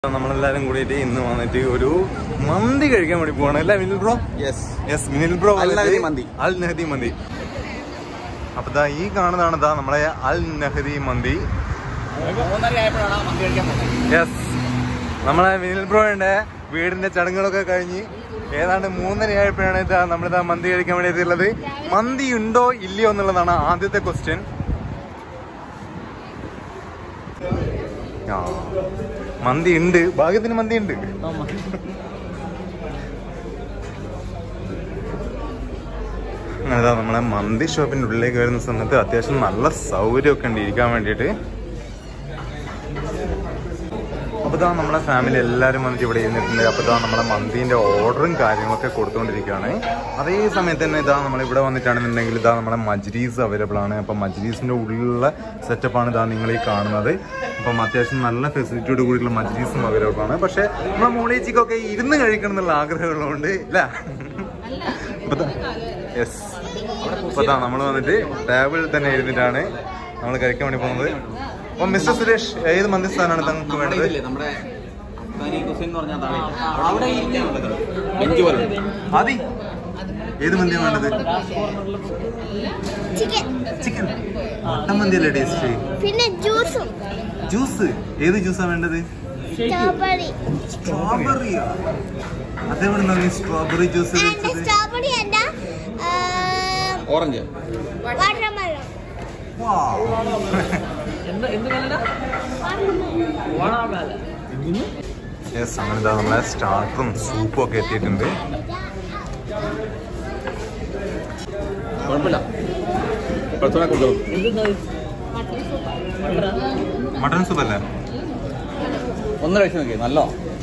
നമ്മളെല്ലാരും കൂടിയിട്ട് ഇന്ന് വന്നിട്ട് ഒരു മന്തി കഴിക്കാൻ വേണ്ടി പോവാണ് അല്ലേ Minil bro? Yes Minil bro Al Nahdi Mandi. അപ്പൊ ഈ കാണുന്നതാണ് നമ്മളെ അൽ നഹദി മന്തി. യെസ്, നമ്മളെ മിനിൽ ബ്രോയുടെ വീടിന്റെ ചടങ്ങുകളൊക്കെ കഴിഞ്ഞ് ഏതാണ്ട് 3:30 ആയപ്പോഴാണ് നമ്മളിതാ മന്തി കഴിക്കാൻ വേണ്ടി എത്തിയുള്ളത്. മന്തി ഉണ്ടോ ഇല്ലയോ എന്നുള്ളതാണ് ആദ്യത്തെ ക്വസ്റ്റ്യൻ. മന്തി ഉണ്ട്, ഭാഗ്യത്തിന് മന്തി ഉണ്ട്. അങ്ങനെതാ നമ്മളെ മന്തി ഷോപ്പിന്റെ ഉള്ളിലേക്ക് വരുന്ന സമയത്ത് അത്യാവശ്യം നല്ല സൗകര്യമൊക്കെ ഉണ്ട് ഇരിക്കാൻ വേണ്ടിയിട്ട്. അപ്പോൾ നമ്മളെ ഫാമിലി എല്ലാവരും വന്നിട്ട് ഇവിടെ ഇരുന്നിട്ടുണ്ട്. അപ്പോൾ നമ്മളെ മന്തിന്റെ ഓർഡറും കാര്യങ്ങളൊക്കെ കൊടുത്തുകൊണ്ടിരിക്കുകയാണ്. അതേ സമയത്ത് തന്നെ നമ്മളിവിടെ വന്നിട്ടാണെന്നുണ്ടെങ്കിൽ നമ്മളെ മജ്‌ലീസ് അവൈലബിൾ ആണ്. അപ്പം മജ്‌ലീസിന്റെ ഉള്ളിലുള്ള സെറ്റപ്പാണ് നിങ്ങൾ ഈ കാണുന്നത്. അപ്പം അത്യാവശ്യം നല്ല ഫെസിലിറ്റിയോട് കൂടിയുള്ള മജ്‌ലീസും അവൈലബിൾ ആണ്. പക്ഷെ നമ്മളെ മോളേച്ചിക്കൊക്കെ ഇരുന്ന് കഴിക്കണം എന്നുള്ള ആഗ്രഹമുള്ളതുകൊണ്ട് ഇല്ല. യെസ്, അപ്പോൾ നമ്മൾ വന്നിട്ട് ടേബിളിൽ തന്നെ ഇരുന്നിട്ടാണ് നമ്മൾ കഴിക്കാൻ വേണ്ടി പോകുന്നത്. അപ്പൊ മിസ്റ്റർ സുരേഷ്, ഏത് മന്തി സ്ഥാനമാണ് നിങ്ങൾക്ക് വേണ്ടത്? ആദി, ഏത് മന്തിയാണ് വേണ്ടത്? ചിക്കൻ മട്ടൻ മന്തി അല്ലേ ടേസ്റ്റ്? പിന്നെ ജ്യൂസ്, ഏത് ജ്യൂസാ വേണ്ടത്? സ്ട്രോബെറിയോ? അതെവിടെ സ്ട്രോബെറി ജ്യൂസ്? ഓറഞ്ച്. യെസ്, അങ്ങനെ നമ്മളെ സ്റ്റാർട്ടറും സൂപ്പും ഒക്കെ എത്തിയിട്ടുണ്ട്. മട്ടൺ സൂപ്പ് അല്ലേ? ഒന്ന് കഴിച്ചു നോക്കി, നല്ല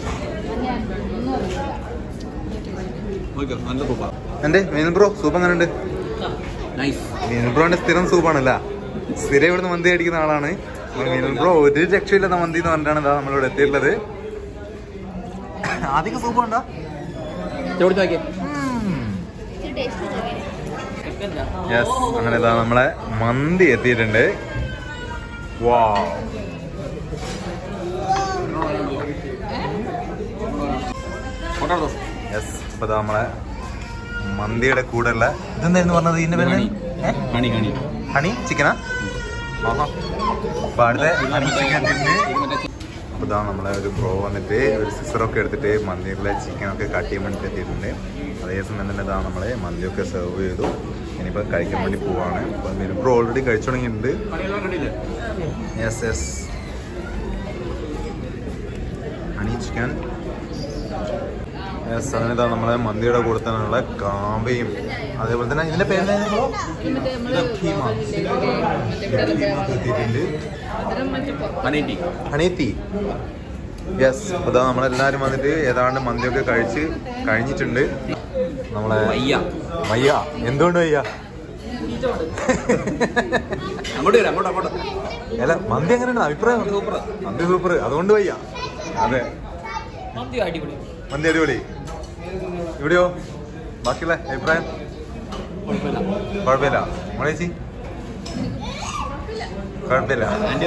സൂപ്പാ. എന്റെ മിനിൽ ബ്രോ സൂപ്പ് എങ്ങനെ ഉണ്ട്? മിനിൽ ബ്രോന്റെ സ്ഥിരം സൂപ്പാണല്ല, സ്ഥിരം ഇവിടുന്ന് മന്തി അടിക്കുന്ന ആളാണ് മിനിൽ ബ്രോ. ഒരു രക്ഷയില്ലാത്ത മന്തി എന്ന് പറഞ്ഞിട്ടാണ് നമ്മളിവിടെ എത്തിയിട്ടുള്ളത്. ആദ്യം സൂപ്പ് ഉണ്ടോ? യെസ്, അങ്ങനെ നമ്മളെ മന്തി എത്തിയിട്ടുണ്ട്. Wow, yes. അപ്പൊ നമ്മളെ മന്തിയുടെ കൂടെ ഉള്ള ഇതെന്തായിരുന്നു പറഞ്ഞത്? ഇതിന്റെ പേര് ഹണി ചിക്കനാ? അപ്പൊ അടുത്ത ഹണി ചിക്കൻ തിന്ന്. അപ്പൊ നമ്മളെ ഒരു ബ്രോ വന്നിട്ട് ഒരു സിസറൊക്കെ എടുത്തിട്ട് മന്തിയിലെ ചിക്കനൊക്കെ കട്ട് ചെയ്യാൻ വേണ്ടി എത്തിയിട്ടുണ്ട്. അതേസമയം തന്നെ നമ്മളെ മന്തിയൊക്കെ സെർവ് ചെയ്തു. ഇനിയിപ്പോൾ കഴിക്കാൻ വേണ്ടി പോവാണ്. അപ്പൊ ബ്രോ ഓൾറെഡി കഴിച്ചു തുടങ്ങിയിട്ടുണ്ട്. Yes yes, honey chicken. Yes, അങ്ങനെ നമ്മളെ മന്തിയുടെ കൂടെ തന്നെയുള്ള കാവയും അതേപോലെ തന്നെ ഇതിന്റെ പേര് ഹണീറ്റി. യെസ്, അപ്പൊ നമ്മളെല്ലാരും വന്നിട്ട് ഏതാണ്ട് മന്തിയൊക്കെ കഴിഞ്ഞിട്ടുണ്ട്. നമ്മളെ വയ്യ, എന്തുകൊണ്ട് വയ്യ? അല്ല, മന്തി എങ്ങനെയാണ് അഭിപ്രായം? മന്തി സൂപ്പർ, അതുകൊണ്ട് വയ്യ. അതെ, മന്തി അടിപൊളി. ഇവിടെയോ ബാക്കിയുള്ള അഭിപ്രായം? കുഴപ്പമില്ല. മോളേച്ചി കുഴപ്പമില്ല.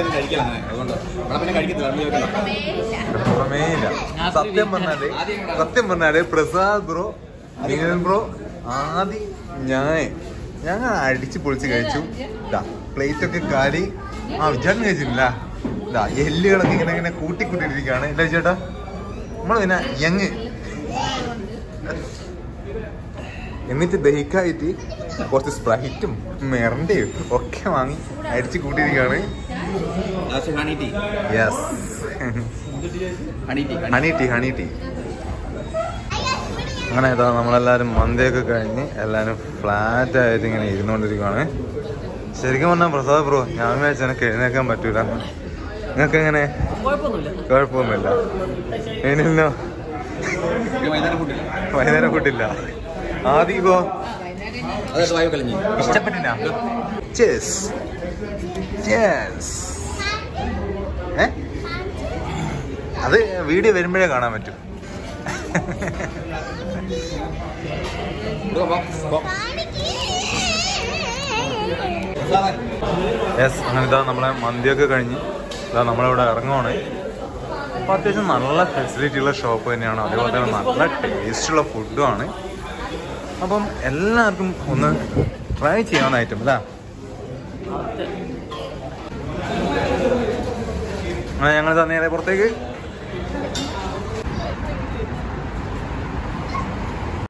സത്യം പറഞ്ഞാല് പ്രസാദ് ബ്രോ, മിനിൽ ബ്രോ, ആദ്യം ഞങ്ങൾ അടിച്ച് പൊളിച്ച് കഴിച്ചു. പ്ലേറ്റ് ഒക്കെ കാരി. വിചാരം കഴിച്ചിട്ടില്ല. എല്ലുകളൊക്കെ ഇങ്ങനെ കൂട്ടിക്കൂട്ടിയിരിക്കുകയാണ്. ഇല്ല ചേട്ടാ, നമ്മള് പിന്നെ യങ്. എന്നിട്ട് ദഹിക്കായിട്ട് കുറച്ച് സ്പ്രൈറ്റും മെറണ്ടയും ഒക്കെ വാങ്ങി അടിച്ച് കൂട്ടിയിരിക്കുകയാണ്. Yes, honey tea. അങ്ങനെ നമ്മളെല്ലാവരും മന്തിയൊക്കെ കഴിഞ്ഞ് എല്ലാവരും ഫ്ലാറ്റ് ആയിട്ട് ഇങ്ങനെ ഇരുന്നുകൊണ്ടിരിക്കുകയാണ്. ശരിക്കും പറഞ്ഞാൽ പ്രസാദ് ബ്രോ, ഞാൻ വിചാരിച്ചു എനിക്ക് എഴുന്നേക്കാൻ പറ്റൂല. നിങ്ങൾക്ക് എങ്ങനെ? കുഴപ്പമൊന്നുമില്ല. ഇനില്ലോ വൈകുന്നേരം ഫുഡില്ല. ആദ്യമോ ഇഷ്ടപ്പെട്ടില്ല? അത് വീഡിയോ വരുമ്പോഴേ കാണാൻ പറ്റും. യെസ്, അങ്ങനെ നമ്മളെ മന്തിയൊക്കെ കഴിഞ്ഞ് നമ്മളിവിടെ ഇറങ്ങുവാണ്. അപ്പോൾ അത്യാവശ്യം നല്ല ഫെസിലിറ്റി ഉള്ള ഷോപ്പ് തന്നെയാണ്. അതുപോലെ തന്നെ നല്ല ടേസ്റ്റുള്ള ഫുഡുമാണ്. അപ്പം എല്ലാവർക്കും ഒന്ന് ട്രൈ ചെയ്യാവുന്ന ഐറ്റം അല്ലേ? ഞങ്ങൾ നേരെ പുറത്തേക്ക്